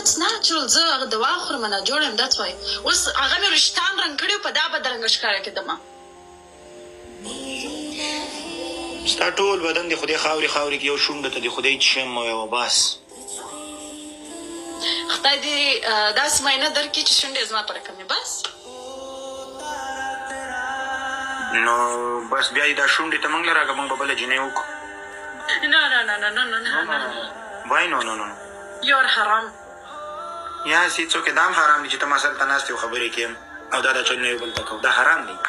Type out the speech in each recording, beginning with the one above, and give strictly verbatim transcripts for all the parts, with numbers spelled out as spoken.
It's natural. زه هغه دوا خورم نه جوړ یم that's why. اوس هغه مې وریښتان رنګ کړي په دا بدرنګه ښکاره کېدمه. ستا ټول بدن د خدای خاورې خاورې کې یو شونډه ته د خدای چشم او بس. خدای دې داسې معاینه درکړي چې شونډې زما پره کمې بس. نو بس بیا یې دا شونډې ته موږ له راکړه موږ به بله جینۍ وکړو. نه نه نه نه نه نه نه نه وای نو نو نو یور حرام. یا سي څوک دا هم حرام دي چې ته ما سره ته ناست یو خبرې کیم او دا د چل نه یو بل ته کوو دا حرام دی.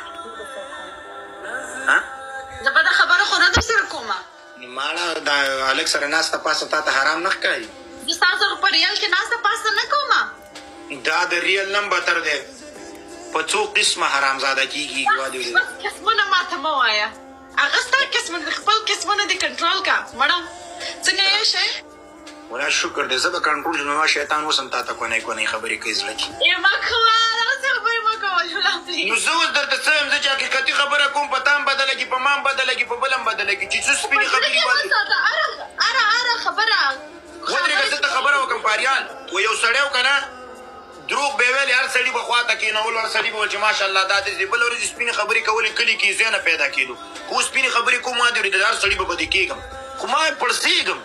زه به دا خبره خو نه در سره کومه. ماړه دا هلک سره ناسته پاسته تا ته حرام نه ښکاري؟ زه ستا سره په ریل کې ناسته پاسته نه کومه. دا د ریل نه هم بتر دی په څو قسمه حرامزاده کېږي. بس قسمونه ماته مه وایه. هغه ستا قسمونه خپل قسمونه دې کنټرول کا مړه. څنګه یې شی ولا شکر دی زه به کنټرول شم. ما شیطان اوس هم تا ته کونی کونی خبرې کوي زړه کې. ای مه کوه دغسې خبرې مه کوه جولا پلیز. نو زه اوس درته څه یم زه چې حقیقتي خبره کوم په تا هم بده لګي په ما هم بده لګي په بل هم بده لګي چې څه سپینې خبرې وایي. اره اره خبره ودرېږه زه ته خبره وکړم پاریان و یو سړی و که نه دروغ به یې ویلې هر سړي به خوا ته کېنول هر سړي به ویل چې ماشاءالله دا داسې بله ورځ سپینې خبرې کولې کلي کې ذهنه پیدا کېدو که اوس سپینې خبرې کوم ما دې اورېدل هر سړي به بدې کېږم خو ما یې پړسېږم.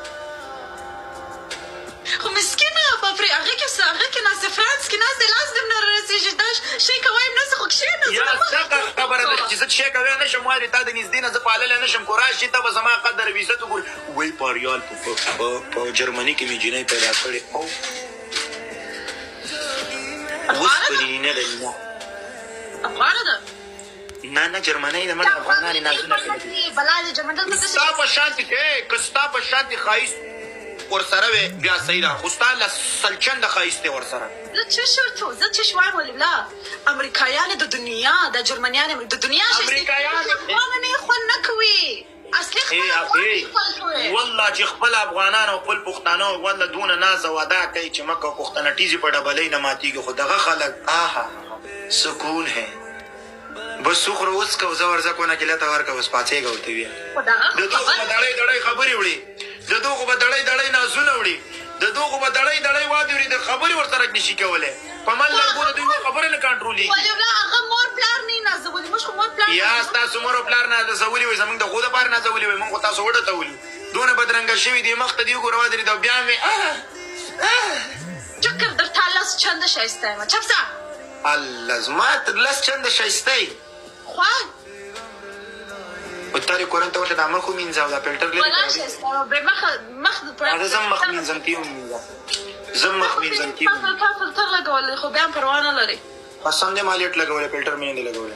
خو مسکینه په پرې هغې کې هغه کې ناست فرانس کې ناست دی لاس دې هم نه رارسېږي دا شی کوی هم نسته خو کښېنه. یا څه خبره ده چې زه شی کوی نه شم وایې تا د نږدې نه زه پاللی نه شم خو راشي ته به زما قدر او عزت وګورې. وایي پاریال په جرمني کې مې جینۍ پیدا کړې اوسپنینې نه لري نه افغانه ده نه نه جرمنۍ ده مړه افغانان یې نازونه کوي. بلا دې جرمن دلته ستا په شانتې که ستا په شانتې ښایست ورسره وې بیا صحیح ده خو ستا له سلچنده ښایست دی ورسره. زه چش ورته زه چش وایم ولله امریکایان د دنیا د جرمنیان د دنیا امریکایان افغانان خوند نه کوي اصلي والله چې خپل افغانان او خپل پښتانه والله دونه ناز او ادا کوي چې مکه پښتنه ټیزې په ډبلۍ نه ماتېږي خو دغه خلک آها سکون ہے بس سخره وڅکه زه ورځه کونه کیله ته ورکه اوس پاڅېږه ورته ویل د دوغو به دړۍ دړۍ خبرې وړي د دوغو به دړۍ دړۍ نازونه وړي د دوغو به دړۍ دړۍ وادې وړي د خبرې ورسره نشي کولی په من لرګو د دوی خبره نه کنټرولېږي. هغه مور پلار نه یې نازولي موږ خو مور پلار یا ستاسو مور او پلار نازولي وي زموږ د غو دپاره نازولي وي موږ خو تاسو وډتولي دونه بدرنګه شوي دي مخ ته دې وګوره ودرېده او بیا مې چکر درته لس چنده ښایسته یم چپسه الله زما تر لس چنده ښایسته یې خوا په تارې کورن ته ورته دا مخ ومینځه او دا فلټر لرې زه هم مخ مینځم ته یې ومینځه زه هم مخ مینځم ته یې تا فلټر لګولی خو بیا هم پروا نه لري. قسم دې ما لیټ لګولی فلټر مې نه دی لګولی.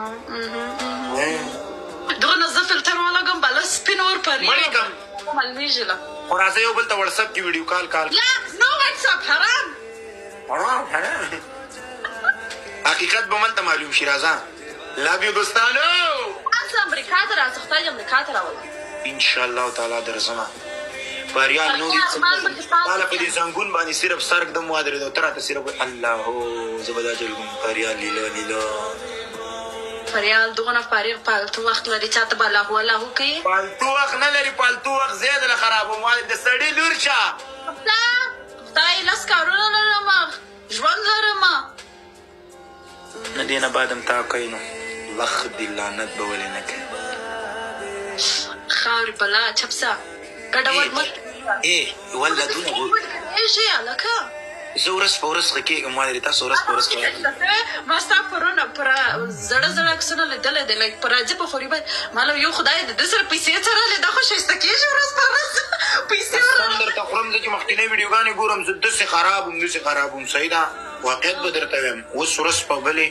دغه زه فلټر ولګم بله سپین اور پرې مړې کړم معلومېږي له خو راځه یو بل ته وټسپ کې ویډیو کال کال لا نو وټسپ حرام حرام حرام حقیقت به من ته معلوم شي راځه لاب یو دوستانو تاسو امریکا ته راځه خدای دې امریکا ته راولم انشاءالله تعالی درځمه پریال نورې تاله په دې زنګون باندې صرف سر ږدم وادرېدو ته راته صرف الله زه به دا جلګم پریال لیلا لیلا پریال دغونه فارغ پالتو وخت لري چاته به الله الله کوي پالتو وخت نه لري پالتو وخت زیاده له خرابوم د سړي لور شه خدای لس کارونه لرم ژوند لرم نه دې نه بعد هم تا کوي نو وخت دې لعنت به ولې نه کوي خاورې بلا چپسه ګډوډ مت ای والله دونه شي هلکه زه ورځ په ورځ ښه کېږم ما لرې تاسو ورځ په ورځ ما ستا پرونه پر زړه زړه عکسونه لیدلی دی لایک په راځي په خوري ما له یو خدای د ده سره پیسې څرلې دا خو ښایسته کېږي ورځ په ورځ پیسې قسم درته خورم زه چې مخکینۍ ویډیوګانې ګورم زه داسې خراب وم داسې خراب وم صحیح ده واقعیت به درته ویم اوس ورځ په بلې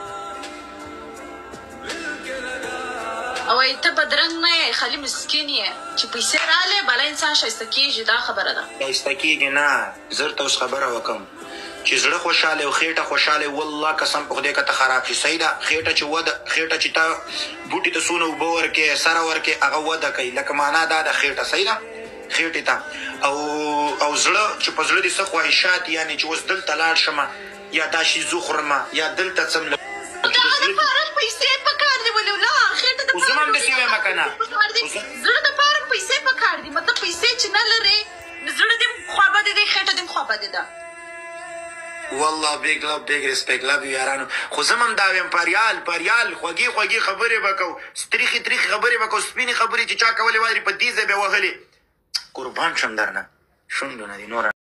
او ای ته بدرنګ نه یې خالي مسکین یې چې پیسې رالې بله انسان ښایسته کېږي دا خبره ده ښایسته کېږي نه زه درته اوس خبره وکړم چې زړه خوشحاله او خېټه خوشحاله والله قسم په خدای که ته خراب شي صحیح ده خېټه چې وده خېټه چې تا بوټي ته څونه اوبه ورکې سره ورکې هغه وده کوي لکه معنا دا ده خېټه صحیح ده خېټې ته او او زړه چې په زړه دې څه خواهشات یعنې چې اوس دلته لاړ شمه یا دا شي زه خورمه یا دلته څم دغه دپاره پیسې پکار دي ولې ولا خېټه اوس هم همداسې وایم که نه زړه دپاره پیسې پکار دي مطلب پیسې چې نه لرې زړه دې خوابدی دی خېټه دې کوم خوا بدې ده والله بیگ لو بیگ ریسپیکټ لو یارانو خو زمم دا ویم پریال پریال خوږې خوږې خبرې به کوو ستریخي تریخي خبرې به کوو سپینې خبرې چې چا کولې واري په دې ځای به وهلې قربان شم درنه شونډونه دي نوره